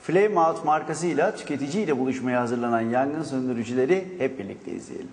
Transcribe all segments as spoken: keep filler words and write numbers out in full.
Flame Out markasıyla tüketiciyle buluşmaya hazırlanan yangın söndürücüleri hep birlikte izleyelim.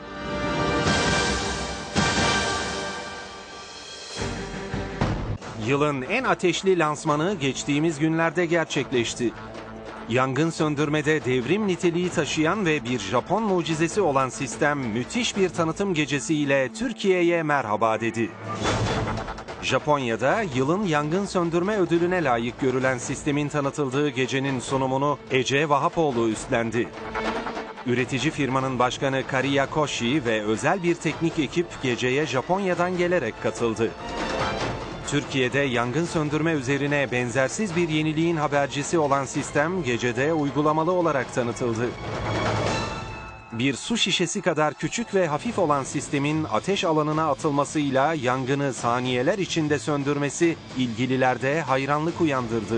Yılın en ateşli lansmanı geçtiğimiz günlerde gerçekleşti. Yangın söndürmede devrim niteliği taşıyan ve bir Japon mucizesi olan sistem müthiş bir tanıtım gecesiyle Türkiye'ye merhaba dedi. Japonya'da yılın yangın söndürme ödülüne layık görülen sistemin tanıtıldığı gecenin sunumunu Ece Vahapoğlu üstlendi. Üretici firmanın başkanı Kariya Koshi ve özel bir teknik ekip geceye Japonya'dan gelerek katıldı. Türkiye'de yangın söndürme üzerine benzersiz bir yeniliğin habercisi olan sistem gecede uygulamalı olarak tanıtıldı. Bir su şişesi kadar küçük ve hafif olan sistemin ateş alanına atılmasıyla yangını saniyeler içinde söndürmesi ilgililerde hayranlık uyandırdı.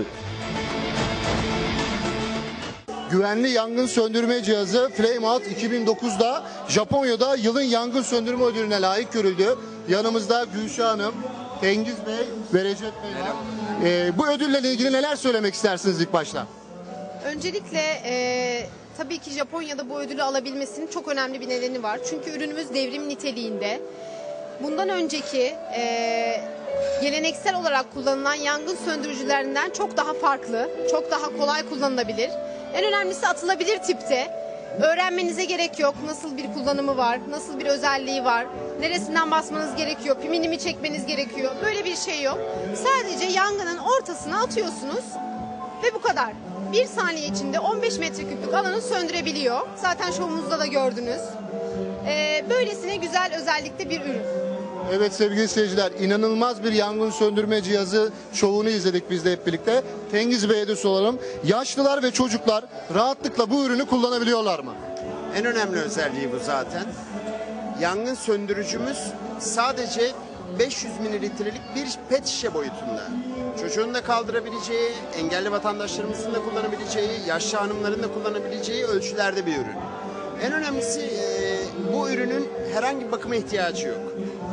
Güvenli yangın söndürme cihazı Flame Out iki bin dokuzda Japonya'da yılın yangın söndürme ödülüne layık görüldü. Yanımızda Gülşah Hanım, Tengiz Bey ve Recep Bey var. Ee, bu ödülle ilgili neler söylemek istersiniz ilk başta? Öncelikle e, tabii ki Japonya'da bu ödülü alabilmesinin çok önemli bir nedeni var. Çünkü ürünümüz devrim niteliğinde. Bundan önceki e, geleneksel olarak kullanılan yangın söndürücülerinden çok daha farklı, çok daha kolay kullanılabilir. En önemlisi atılabilir tipte. Öğrenmenize gerek yok. Nasıl bir kullanımı var, nasıl bir özelliği var, neresinden basmanız gerekiyor, pimini mi çekmeniz gerekiyor. Böyle bir şey yok. Sadece yangının ortasına atıyorsunuz ve bu kadar. Bir saniye içinde on beş metreküplük alanı söndürebiliyor. Zaten şovumuzda da gördünüz. Ee, böylesine güzel özellikte bir ürün. Evet sevgili seyirciler, inanılmaz bir yangın söndürme cihazı şovunu izledik biz de hep birlikte. Tengiz Bey'e de soralım. Yaşlılar ve çocuklar rahatlıkla bu ürünü kullanabiliyorlar mı? En önemli özelliği bu zaten. Yangın söndürücümüz sadece beş yüz mililitrelik bir pet şişe boyutunda. Çocuğun da kaldırabileceği, engelli vatandaşlarımızın da kullanabileceği, yaşlı hanımların da kullanabileceği ölçülerde bir ürün. En önemlisi e, bu ürünün herhangi bir bakıma ihtiyacı yok.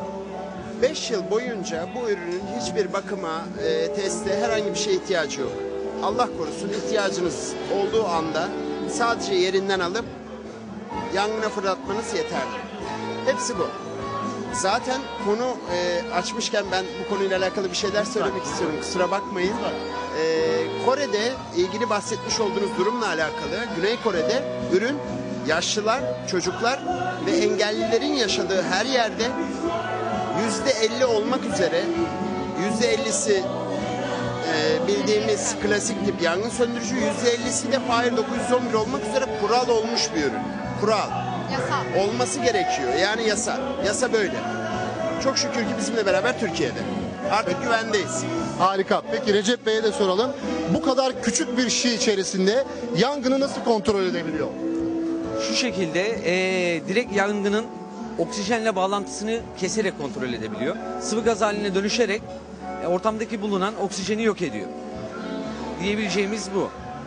beş yıl boyunca bu ürünün hiçbir bakıma, e, teste, herhangi bir şeye ihtiyacı yok. Allah korusun ihtiyacınız olduğu anda sadece yerinden alıp yangına fırlatmanız yeterli. Hepsi bu. Zaten konu e, açmışken ben bu konuyla alakalı bir şeyler söylemek istiyorum. Kusura bakmayın. E, Kore'de ilgili bahsetmiş olduğunuz durumla alakalı Güney Kore'de ürün yaşlılar, çocuklar ve engellilerin yaşadığı her yerde yüzde elli olmak üzere yüzde ellisi e, bildiğimiz klasik tip yangın söndürücü, yüzde ellisi de Fire dokuz yüz on bir olmak üzere kural olmuş bir ürün. Kural. Yasa. Olması gerekiyor. Yani yasa. Yasa böyle. Çok şükür ki bizimle beraber Türkiye'de. Artık güvendeyiz. Harika. Peki Recep Bey'e de soralım. Bu kadar küçük bir şişe içerisinde yangını nasıl kontrol edebiliyor? Şu şekilde e, direkt yangının oksijenle bağlantısını keserek kontrol edebiliyor. Sıvı gaz haline dönüşerek e, ortamdaki bulunan oksijeni yok ediyor. Diyebileceğimiz bu. Var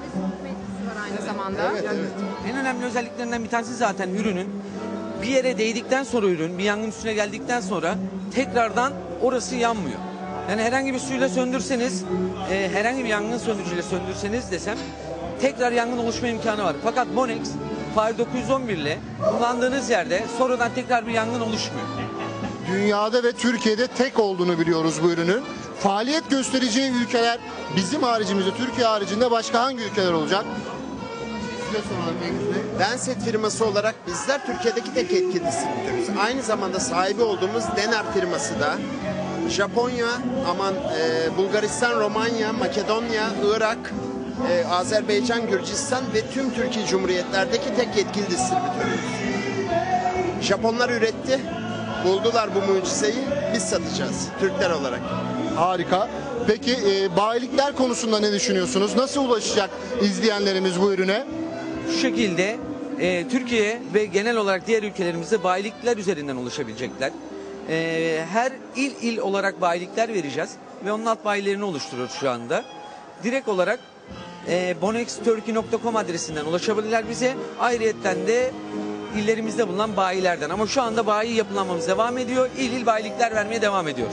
aynı zamanda. Evet, evet. En önemli özelliklerinden bir tanesi zaten ürünün bir yere değdikten sonra ürün bir yangın üstüne geldikten sonra tekrardan orası yanmıyor. Yani herhangi bir suyla söndürseniz, e, herhangi bir yangın söndürücüyle söndürseniz desem tekrar yangın oluşma imkanı var. Fakat Monex Fire dokuz yüz on bir ile kullandığınız yerde sonradan tekrar bir yangın oluşmuyor. Dünyada ve Türkiye'de tek olduğunu biliyoruz bu ürünün. Faaliyet göstereceği ülkeler bizim haricimizde, Türkiye haricinde başka hangi ülkeler olacak? Size soralım Tengiz Bey. Denset firması olarak bizler Türkiye'deki tek etki distribütörüz. Aynı zamanda sahibi olduğumuz Denar firması da Japonya, aman e, Bulgaristan, Romanya, Makedonya, Irak, e, Azerbaycan, Gürcistan ve tüm Türkiye Cumhuriyetlerdeki tek yetkili distribütörüz. Japonlar üretti, buldular bu mucizeyi, biz satacağız Türkler olarak. Harika. Peki e, bayilikler konusunda ne düşünüyorsunuz? Nasıl ulaşacak izleyenlerimiz bu ürüne? Şu şekilde e, Türkiye ve genel olarak diğer ülkelerimizde bayilikler üzerinden ulaşabilecekler. E, her il il olarak bayilikler vereceğiz ve onun alt bayilerini oluşturuyoruz şu anda. Direkt olarak e, bonex turkey nokta com adresinden ulaşabilirler bize. Ayrıyetten de illerimizde bulunan bayilerden. Ama şu anda bayi yapılanmamız devam ediyor. İl il bayilikler vermeye devam ediyoruz.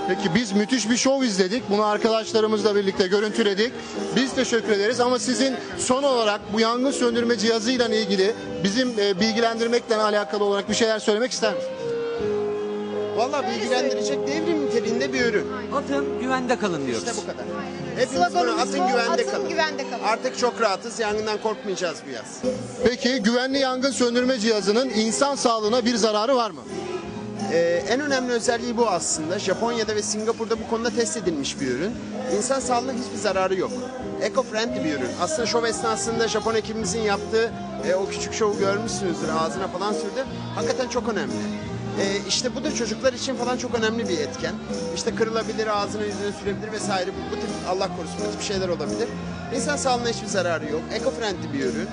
Peki biz müthiş bir şov izledik. Bunu arkadaşlarımızla birlikte görüntüledik. Biz teşekkür ederiz ama sizin son olarak bu yangın söndürme cihazıyla ilgili bizim e, bilgilendirmekle alakalı olarak bir şeyler söylemek ister misiniz? Vallahi bilgilendirecek devrim niteliğinde bir ürün. Atın, güvende kalın diyoruz. İşte bu kadar. Hepimiz Sloganımız bunu atın bu, güvende atın kalın. güvende kalın. Artık çok rahatız. Yangından korkmayacağız bu yaz. Peki güvenli yangın söndürme cihazının insan sağlığına bir zararı var mı? Ee, en önemli özelliği bu aslında. Japonya'da ve Singapur'da bu konuda test edilmiş bir ürün. İnsan sağlığına hiçbir zararı yok. Eco-friendly bir ürün. Aslında şov esnasında Japon ekibimizin yaptığı e, o küçük şovu görmüşsünüzdür. Ağzına falan sürdü. Hakikaten çok önemli. E, işte bu da çocuklar için falan çok önemli bir etken. İşte kırılabilir, ağzına yüzüne sürebilir vesaire. Bu, bu tip Allah korusun bu tip şeyler olabilir. İnsan sağlığına hiçbir zararı yok. Eco-friendly bir ürün.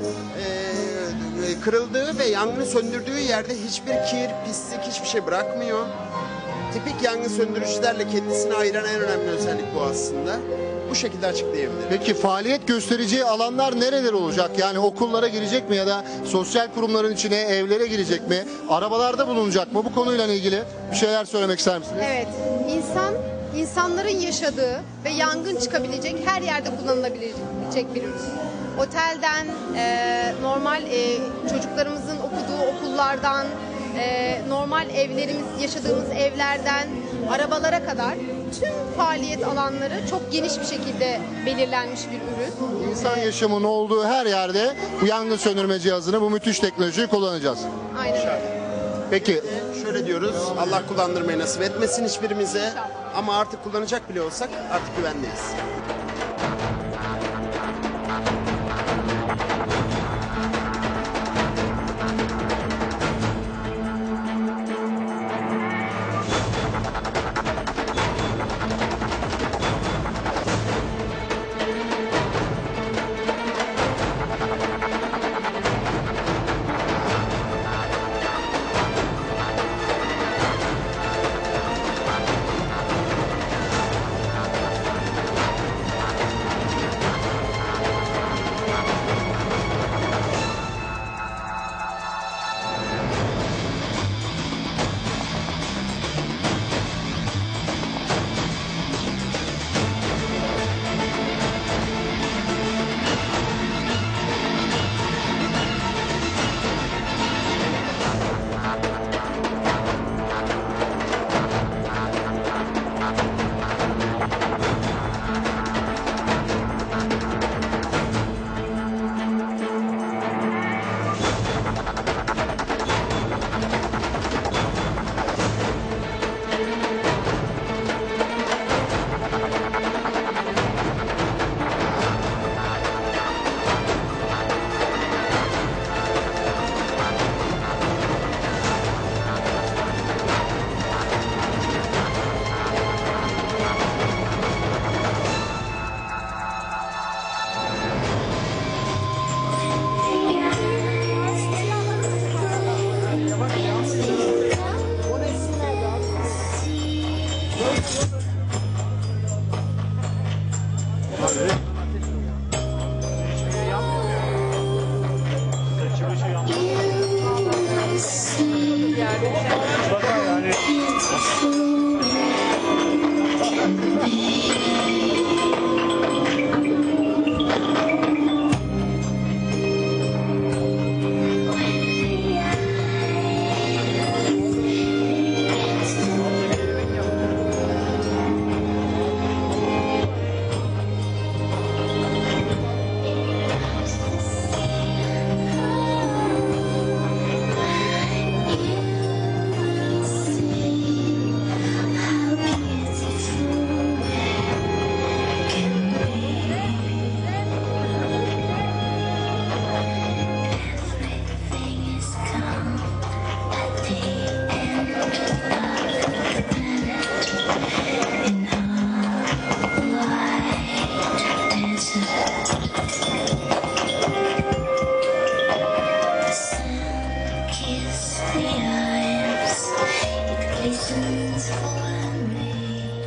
Ee, kırıldığı ve yangını söndürdüğü yerde hiçbir kir, pislik, hiçbir şey bırakmıyor. Tipik yangın söndürücülerle kendisini ayıran en önemli özellik bu aslında. Bu şekilde açıklayabilirim. Peki faaliyet göstereceği alanlar nereler olacak? Yani okullara girecek mi ya da sosyal kurumların içine, evlere girecek mi? Arabalarda bulunacak mı? Bu konuyla ilgili bir şeyler söylemek ister misiniz? Evet, insan insanların yaşadığı ve yangın çıkabilecek her yerde kullanılabilecek bir ürün. Otelden, e, normal e, çocuklarımızın okuduğu okullardan, e, normal evlerimiz, yaşadığımız evlerden, arabalara kadar tüm faaliyet alanları çok geniş bir şekilde belirlenmiş bir ürün. İnsan yaşamının olduğu her yerde bu yangın söndürme cihazını, bu müthiş teknolojiyi kullanacağız. Aynen öyle. Peki Şöyle diyoruz, Allah kullandırmayı nasip etmesin hiçbirimize. Ama artık kullanacak bile olsak artık güvendeyiz.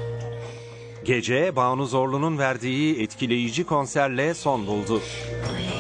Gece Banu Zorlu'nun verdiği etkileyici konserle son buldu.